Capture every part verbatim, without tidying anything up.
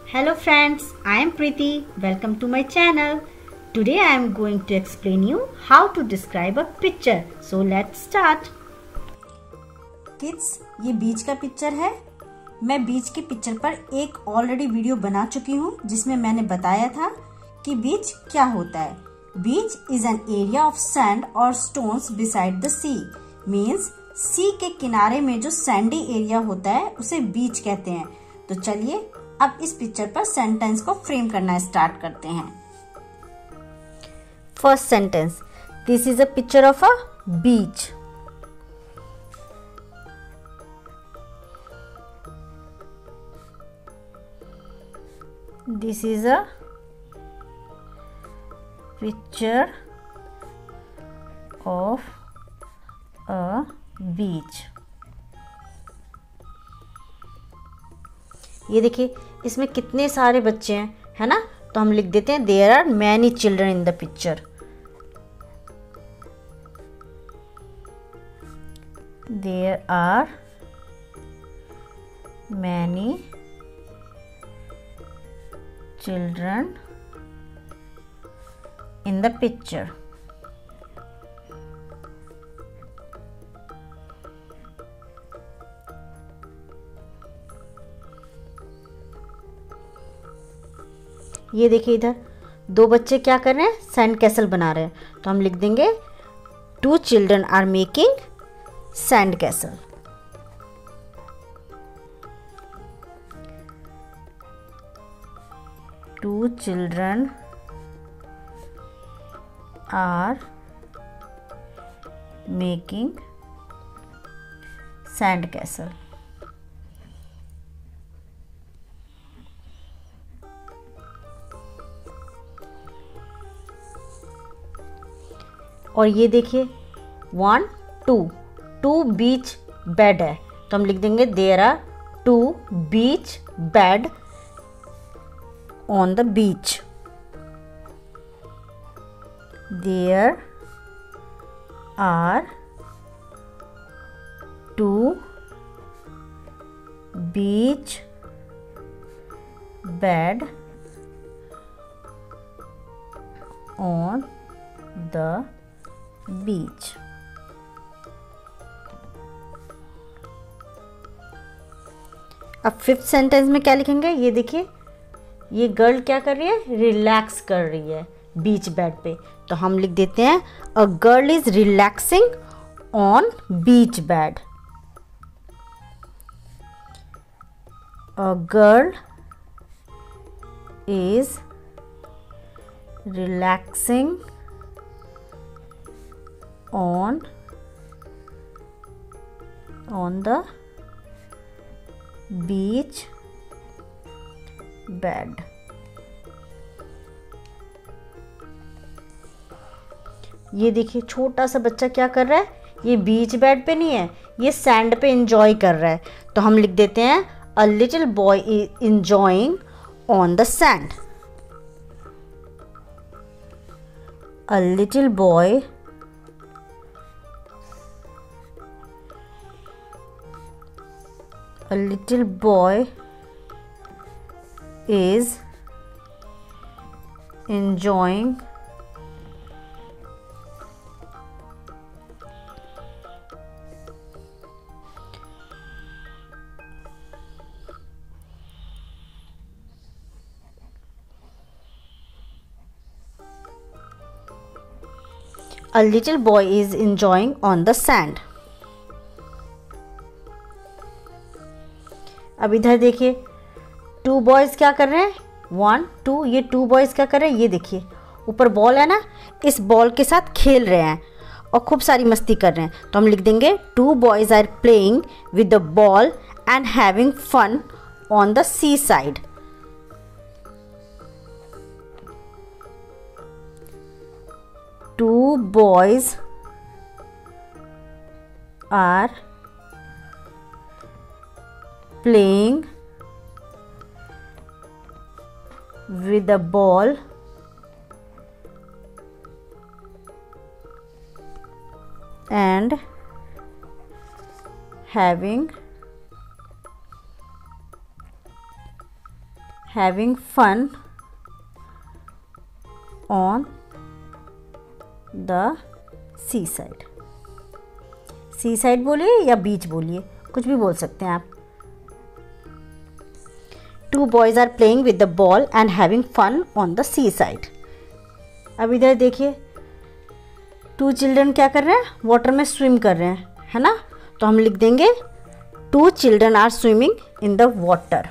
Hello friends, I am Preeti. Welcome to my channel. Today I am going to explain you how to describe a picture. So let's start. Kids, ये बीच का picture है। मैं बीच के picture पर एक already video बना चुकी हूँ जिसमें मैंने बताया था कि बीच क्या होता है। Beach is an area of sand और stones beside the sea. Means sea के किनारे में जो सैंडी एरिया होता है उसे बीच कहते हैं। तो चलिए अब इस पिक्चर पर सेंटेंस को फ्रेम करना स्टार्ट करते हैं। First sentence, this is a picture of a beach. This is a picture of a beach. ये देखिए इसमें कितने सारे बच्चे हैं, है ना। तो हम लिख देते हैं there are many children in the picture. There are many children in the picture. ये देखिए इधर दो बच्चे क्या कर रहे हैं, सैंड कैसल बना रहे हैं। तो हम लिख देंगे two children are making sand castle. Two children are making sand castle. और ये देखिए one two two beach bed है। तो हम लिख देंगे there are two beach bed on the beach. There are two beach bed on the beach. अब fifth sentence में क्या लिखेंगे, ये देखिए ये गर्ल क्या कर रही है, रिलैक्स कर रही है बीच बेड पे। तो हम लिख देते हैं a girl is relaxing on beach bed. A girl is relaxing on on the beach bed. ये देखिए छोटा सा बच्चा क्या कर रहा है, ये बीच बेड पे नहीं है, ये सैंड पे एंजॉय कर रहा है। तो हम लिख देते हैं a little boy is enjoying on the sand. A little boy a little boy is enjoying a little boy is enjoying on the sand. अब इधर देखिए टू बॉयज क्या कर रहे हैं, वन टू, ये टू बॉयज क्या कर रहे हैं, ये देखिए ऊपर बॉल है ना, इस बॉल के साथ खेल रहे हैं और खूब सारी मस्ती कर रहे हैं। तो हम लिख देंगे two boys are playing with the ball and having fun on the sea side. Two boys are playing with the ball and having having fun on the seaside. seaside बोलिए या बीच बोलिए, कुछ भी बोल सकते हैं आप. Two boys are playing with the ball and having fun on the seaside. अब इधर देखिए, टू चिल्ड्रन क्या कर रहे हैं, वाटर में स्विम कर रहे हैं, है ना. तो हम लिख देंगे two children are swimming in the water.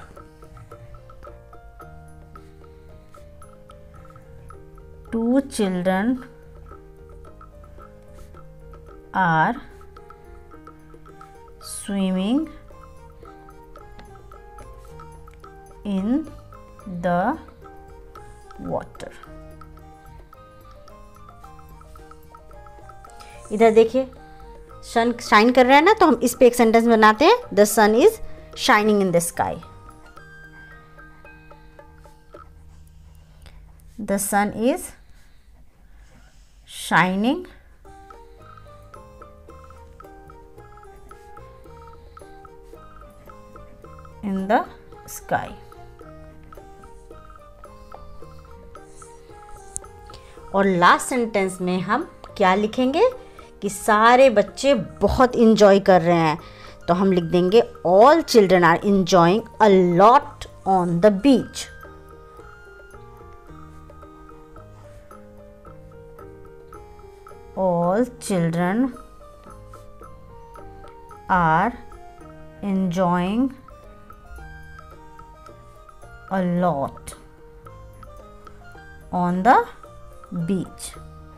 Two children are swimming in the water. इधर देखिए, सन शाइन कर रहा है ना, तो हम इस पे एक सेंटेंस बनाते हैं. The sun is shining in the sky. The sun is shining in the sky. और लास्ट सेंटेंस में हम क्या लिखेंगे कि सारे बच्चे बहुत इंजॉय कर रहे हैं. तो हम लिख देंगे all children are enjoying a lot on the beach. All children are enjoying a lot on the beach.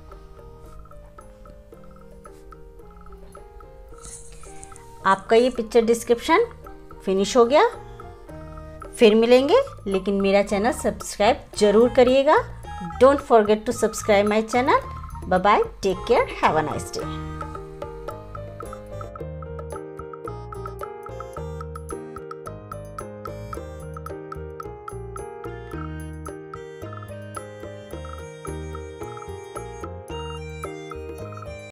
आपका ये पिक्चर डिस्क्रिप्शन फिनिश हो गया. फिर मिलेंगे, लेकिन मेरा चैनल सब्सक्राइब जरूर करिएगा. Don't forget to subscribe my channel. Bye bye, take care, have a nice day.